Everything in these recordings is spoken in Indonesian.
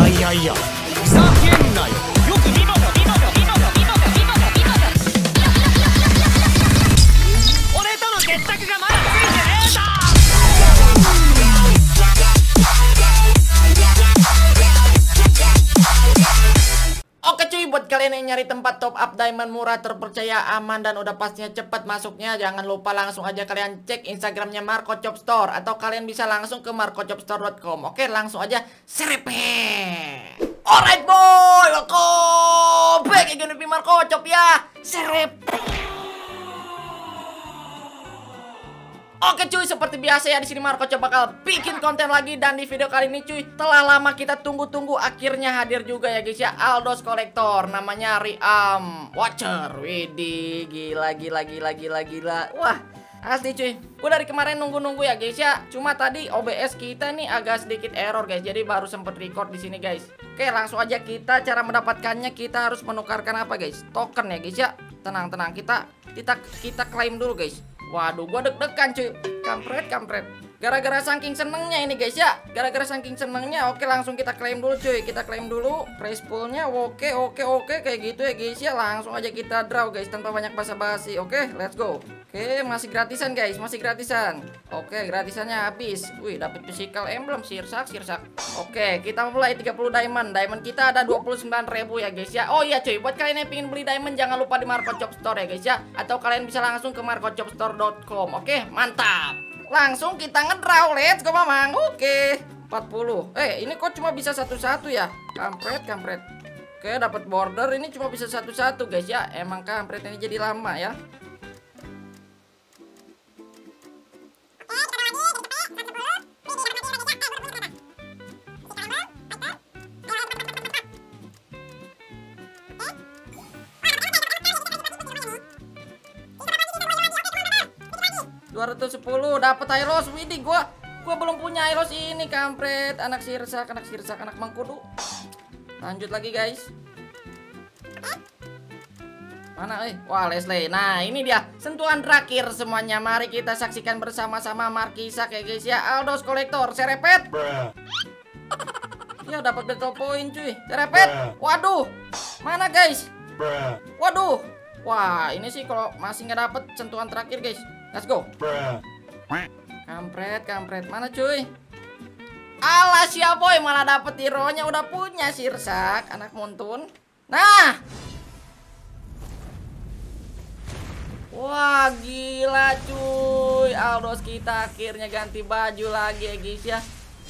いやいやふざけんなよ。よく見ろよ見ろよ見ろよ見ろよ見ろよ見ろよ。俺との決着がまだついてねえぞ。Oke cuy, buat kalian yang nyari tempat top up diamond murah, terpercaya, aman, dan udah pastinya cepat masuknya, jangan lupa langsung aja kalian cek Instagramnya Marco Chop Store, atau kalian bisa langsung ke marcochopstore.com. Oke, langsung aja serepet. Alright boy, welcome back again with Marco Chop ya. Serepet. Oke cuy, seperti biasa ya di sini Marco Chop bakal bikin konten lagi, dan di video kali ini cuy, telah lama kita tunggu-tunggu akhirnya hadir juga ya guys ya, Aldos Collector, namanya Riam Watcher. Widih, gila. Wah, asli cuy. Gue dari kemarin nunggu-nunggu ya guys ya. Cuma tadi OBS kita nih agak sedikit error guys, jadi baru sempet record di sini guys. Oke, langsung aja kita cara mendapatkannya, kita harus menukarkan apa guys? Token ya guys ya. Tenang, kita klaim dulu guys. Waduh, gua deg-degan cuy. Kampret. Gara-gara saking senengnya ini guys ya. Oke, langsung kita klaim dulu cuy. Kita klaim dulu prize poolnya. Oke. Kayak gitu ya guys ya. Langsung aja kita draw guys, tanpa banyak basa-basi. Oke, let's go. Oke, masih gratisan guys, Oke, gratisannya habis. Wih, dapat physical emblem, sirsak. Oke, kita mulai 30 diamond. Diamond kita ada 29.000 ya guys ya. Oh iya cuy, buat kalian yang pengen beli diamond jangan lupa di Marco Chop Store ya guys ya. Atau kalian bisa langsung ke marcochopstore.com. Oke, mantap. Langsung kita ngedraw, let's go mamang. Oke, 40. Ini kok cuma bisa satu-satu ya? Kampret. Oke, dapat border, ini cuma bisa satu-satu guys ya. Emang kampret ini jadi lama ya. 210 dapat Hylos. Widih, gua belum punya Hylos ini, kampret. Anak sirsak, anak mengkudu. Lanjut lagi guys. Mana wah, Leslie. Nah, ini dia sentuhan terakhir semuanya. Mari kita saksikan bersama-sama Markisa ya guys ya. Aldos Collector, serepet. Ya, dapat battle point cuy. Serepet. Waduh. Mana guys? Waduh. Wah, ini sih kalau masih nggak dapet sentuhan terakhir guys. Let's go. Kampret. Mana cuy? Alah, siapa boy, malah dapet hero-nya udah punya sirsak, anak muntun. Nah. Wah, gila cuy. Aldos kita akhirnya ganti baju lagi ya guys ya.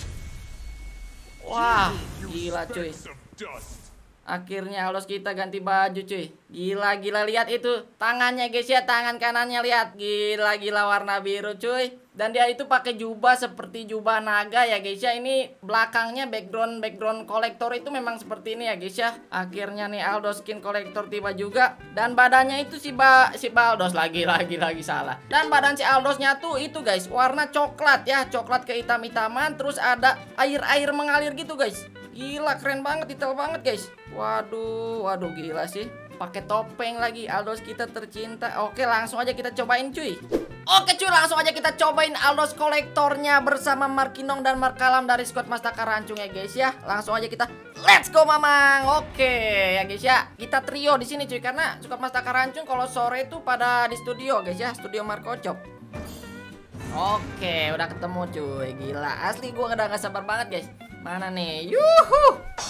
Wah, gila cuy. Akhirnya Aldos kita ganti baju cuy. Gila lihat itu tangannya guys ya, tangan kanannya lihat. Gila warna biru cuy. Dan dia itu pakai jubah seperti jubah naga ya guys ya. Ini belakangnya background kolektor itu memang seperti ini ya guys ya. Akhirnya nih Aldos skin kolektor tiba juga. Dan badannya itu si Aldos lagi salah. Dan badan si Aldosnya tuh itu guys, warna coklat ya, coklat kehitam-hitaman, terus ada air mengalir gitu guys. Gila, keren banget, detail banget guys. Waduh, gila sih. Pakai topeng lagi, Aldos kita tercinta. Oke, langsung aja kita cobain cuy. Oke cuy, langsung aja kita cobain Aldos kolektornya bersama Markinong dan Markalam dari squad Mastaka Rancung ya guys ya. Langsung aja kita let's go mamang. Oke ya guys ya. Kita trio di sini cuy, karena squad Mastaka Rancung kalau sore itu pada di studio guys ya, studio Marco Chop. Oke, udah ketemu cuy. Gila, asli gua udah gak sabar banget guys. Mana nih? Yuhu.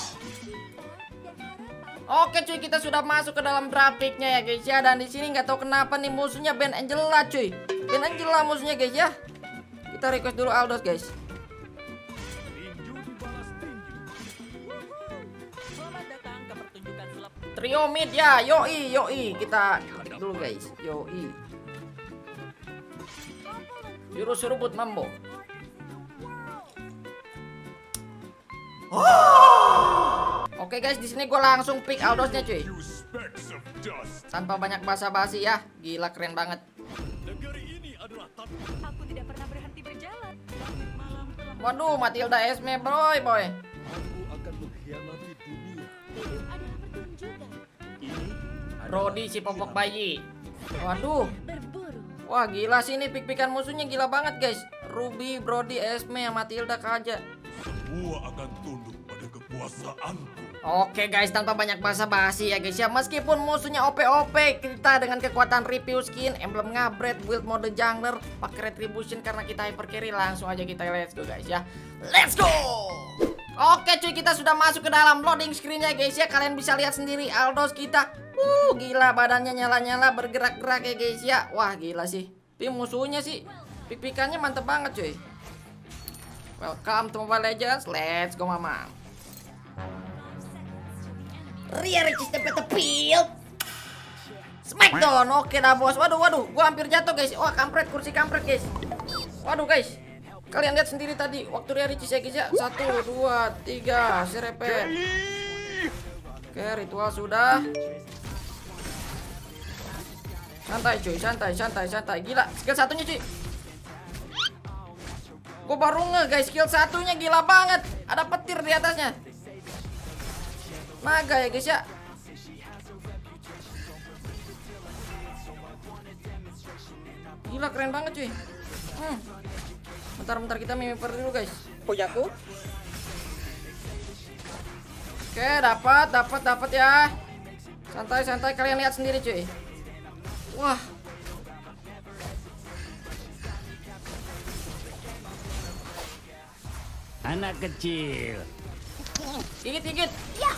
Oke cuy, kita sudah masuk ke dalam grafiknya ya guys ya. Dan di sini nggak tahu kenapa nih musuhnya Ben Angela cuy. Ben Angela musuhnya guys ya. Kita request dulu Aldos guys. Trio mid ya, yoi. Kita klik dulu guys, yoi. Jurus seruput mambo. Oke guys, di sini gue langsung pick Aldosnya cuy. Tanpa banyak basa-basi ya. Gila, keren banget. Aku tidak pernah berhenti berjalan. Waduh, Matilda Esme boy. Aku akan mengkhianati dunia. Hidup adalah pertunjukan. Brody si popok bayi. Waduh. Berburu. Wah, gila sih ini pick-pickan musuhnya, gila banget guys. Ruby, Brody, Esme, Matilda, Kaja. Semua akan tunduk pada kekuatan. kekuasaanku. Oke guys, tanpa banyak basa-basi ya guys ya. Meskipun musuhnya OP, kita dengan kekuatan review skin, emblem ngabret, build mode jungler, pakai retribution karena kita hyper carry, langsung aja kita let's go guys ya. Let's go. Oke cuy, kita sudah masuk ke dalam loading screen-nya guys ya. Kalian bisa lihat sendiri Aldos kita. Gila, badannya nyala-nyala, bergerak-gerak ya guys ya. Wah, gila sih. Tapi musuhnya sih pik-pikannya mantep banget cuy. Welcome to Mobile Legends. Let's go mama. Ria Ricis dapat field. Smackdown. Oke dah bos. Waduh, gua hampir jatuh guys. Wah, kampret, kursi kampret guys. Waduh guys, kalian lihat sendiri tadi waktu Ria Ricis ya guys ya. 1, 2, 3, serepet. Oke, ritual sudah. Santai cuy, santai. Gila, skill satunya cuy. Gue baru guys, skill satunya gila banget. Ada petir di atasnya. Naga ya guys ya. Gila, keren banget cuy. Bentar kita mimiper dulu guys. Pujaku. Oke, dapat ya. Santai, kalian lihat sendiri cuy. Wah. Anak kecil. Gigit. Ya.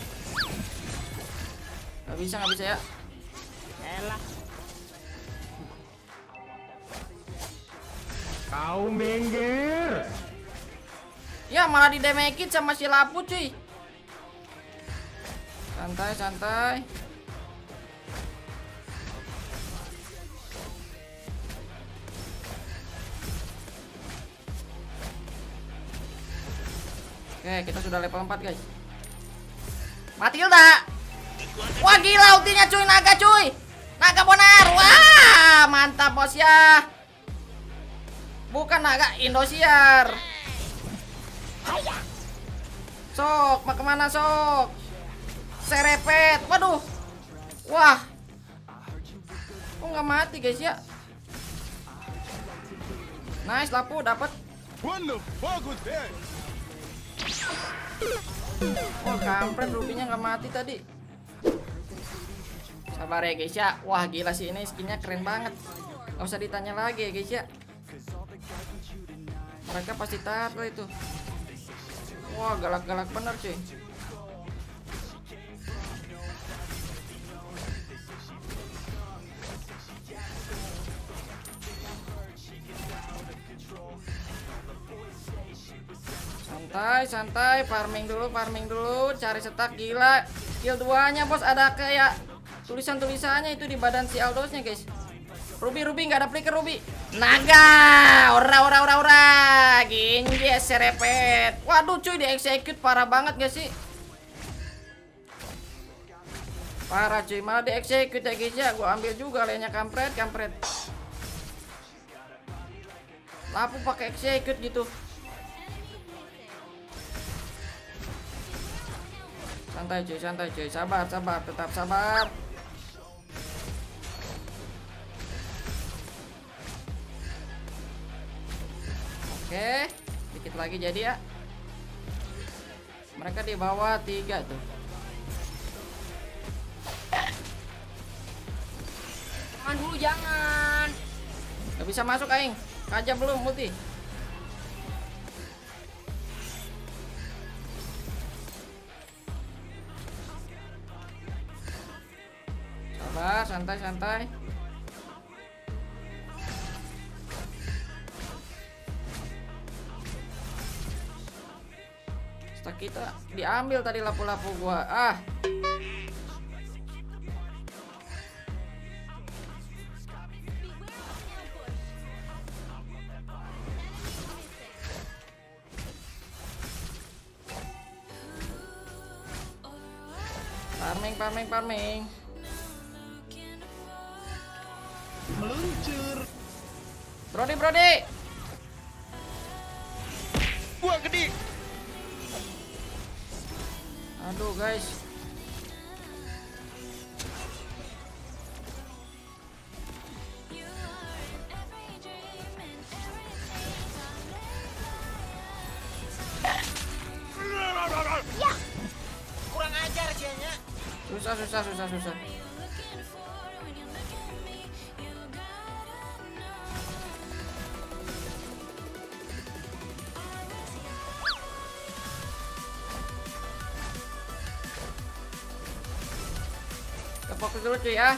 Gak bisa ya. Elah. Kau minggir. Ya, malah didemekin sama si Lapu cuy. Santai. Oke, kita sudah level 4 guys. Matilda. Wah gila, ultinya cuy, naga cuy. Naga bonar. Wah, mantap bos ya. Bukan naga, Indosiar. Sok, mau kemana sok? Serepet. Waduh. Wah. Kok nggak mati guys ya? Nice, Lapu dapat. Oh, kampret, rubinya nggak mati tadi. Sabar ya guys ya. Wah gila sih, ini skinnya keren banget. Gak usah ditanya lagi ya guys ya. Mereka pasti tahu itu. Wah, galak-galak bener cuy. Santai, farming dulu, cari setak. Gila, skill 2-nya bos ada kayak tulisannya itu di badan si Aldosnya guys. Ruby nggak ada flicker Ruby. Naga, ora, Ginji serepet. Waduh cuy, di execute parah banget gak sih? Parah cuy, malah di execute ya guys ya. Gua ambil juga lainnya, kampret. Lapu pakai execute gitu. Santai cuy, sabar, tetap sabar. Oke, dikit lagi jadi ya. Mereka di bawah 3 tuh. Jangan dulu, jangan. Gak bisa masuk aing. Kaja belum multi. Sabar, santai. Stak kita diambil tadi lapu-lapu gua. Farming. Meluncur. Brody. Buang gede. Aduh guys. Susah. Kita fokus dulu cuy ya.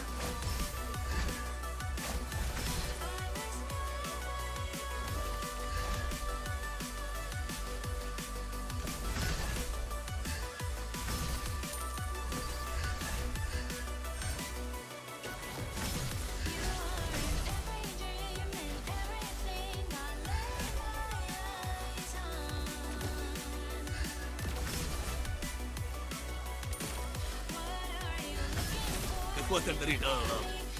Kekuatan dari dalam.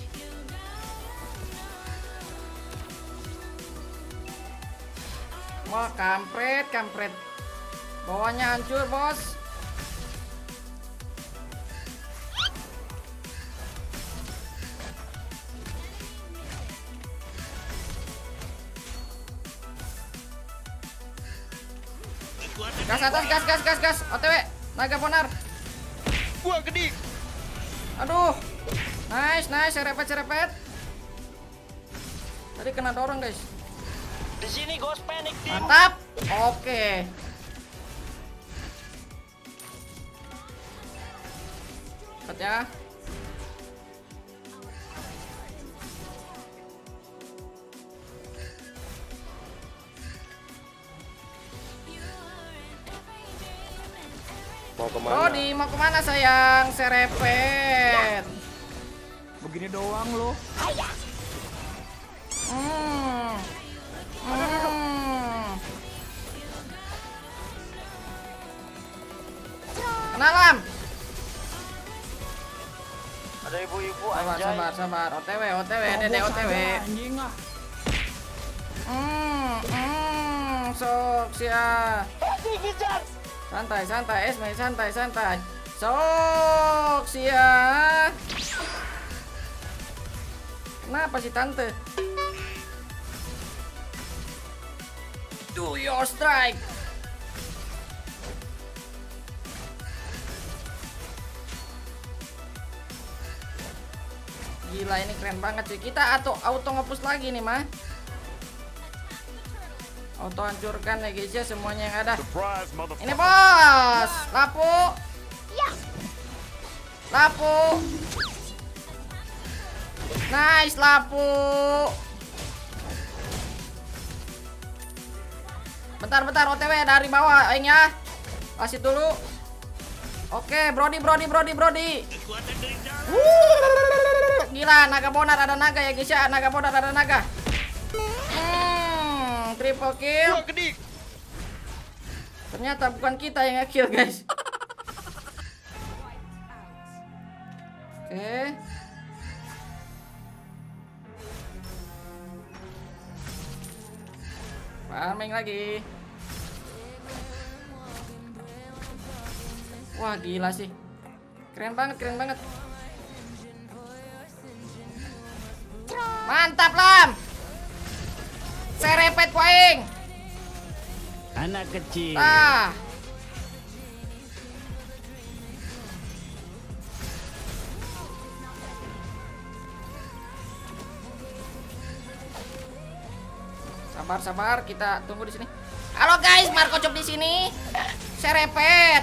Wah, kampret. Bawahnya hancur, bos. Gas atas, gas. OTW, naga bonar. Gua gede. Aduh. Nice, serepet. Tadi kena dorong, guys. Di sini Ghost Panic Team. Mantap. Oke. Cepat ya. Mau kemana? Rodi, mau kemana sayang? Serepet. Begini doang lo. Kenalan. Ada ibu-ibu anjay. Sabar. OTW, Dede OTW. Anjing ah. Sok sia. Santai, Esme, santai. Sok sia. Kenapa sih tante? Do your strike. Gila, ini keren banget cuy. Kita auto nge-push lagi nih mah. Auto hancurkan ya guys ya semuanya yang ada. Ini bos, lapu. Nice lapu. Bentar OTW dari bawah aing ya. Kasih dulu. Oke, Brody. Gila, naga bonar ada naga ya guys ya. Naga bonar ada naga. Triple kill. Gua gede. Ternyata bukan kita yang nge-kill guys. Oke. Farming lagi. Wah gila sih. Keren banget. Mantap Lam. Serepet poing. Anak kecil. Sabar, kita tunggu di sini. Halo guys, Marco Cop di sini. Serepet.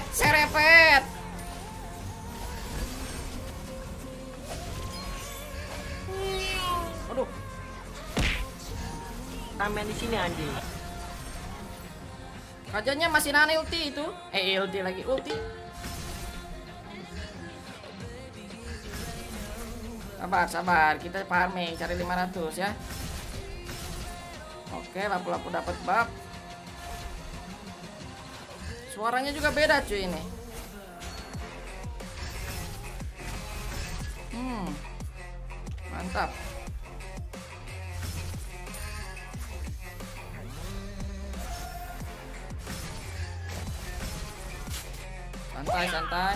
Aduh. Ramen di sini anjing. Rajanya masih nahan ulti itu. Ulti. Sabar, kita farming cari 500 ya. Oke, lapu-lapu dapat buff. Suaranya juga beda cuy ini. Mantap. Santai.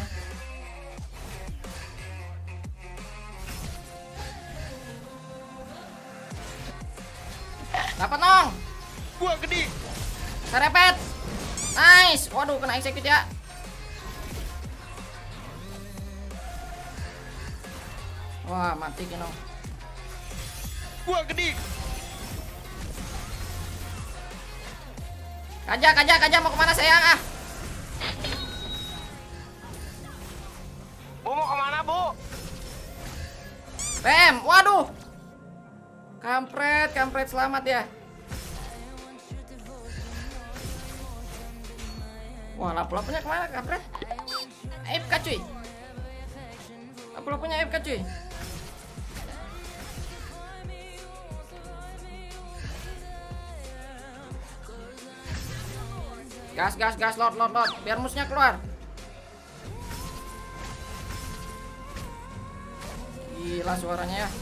Dapat nong. Gua gede. Serepet. Nice. Waduh, kena execute ya. Wah, mati Kino. Gua gedik. Kaja mau kemana sayang ah? Bu mau kemana bu? Bam, waduh. Kampret selamat ya. Wah, lapu-lapunya kemana kampret? AFK cuy. Lapu-lapunya AFK cuy. Gas, lot. Biar musnya keluar. Gila suaranya ya.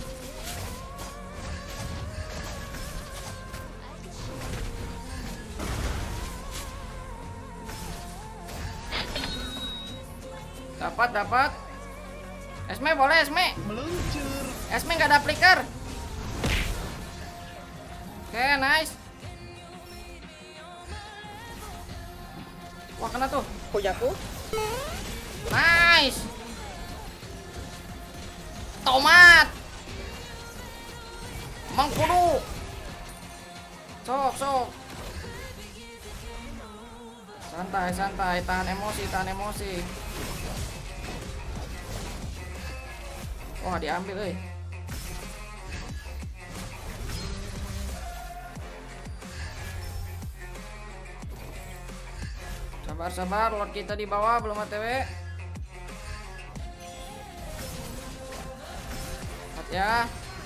Dapat. Esme boleh, Esme. Meluncur. Esme nggak ada flicker. Oke, nice. Wah, kena tuh. Kok jatuh? Nice. Tomat. Mengkudu. Sok. Santai, tahan emosi. Wah, diambil euy. Sabar, Lord kita di bawah belum ATW. Lihat ya.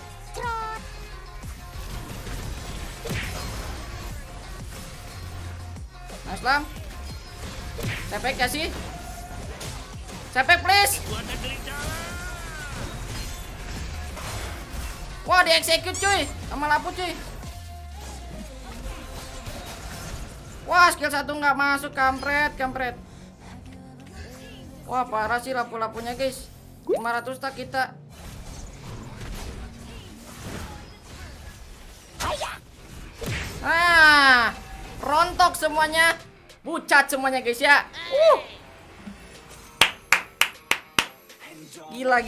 Nice lam. Sepek ya sih? Sepek please. Wah, di execute cuy. Sama lapu cuy. Wah, skill 1 nggak masuk, kampret. Wah, parah sih lapu-lapunya guys. 500 tak kita. Ah, rontok semuanya. Pucat semuanya guys ya. Gila.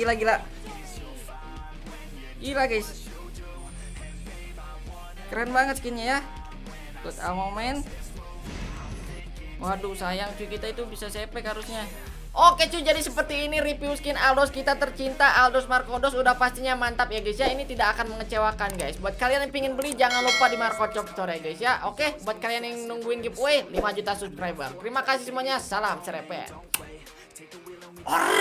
Gila guys. Keren banget skinnya ya. Good moment. Waduh, sayang cuy, kita itu bisa sepek harusnya. Oke cuy, jadi seperti ini review skin Aldos kita tercinta, Aldos Markodos. Udah pastinya mantap ya guys ya. Ini tidak akan mengecewakan guys. Buat kalian yang pingin beli, jangan lupa di Marco Shop Store ya guys ya. Oke, buat kalian yang nungguin giveaway 5 juta subscriber, terima kasih semuanya. Salam serepet.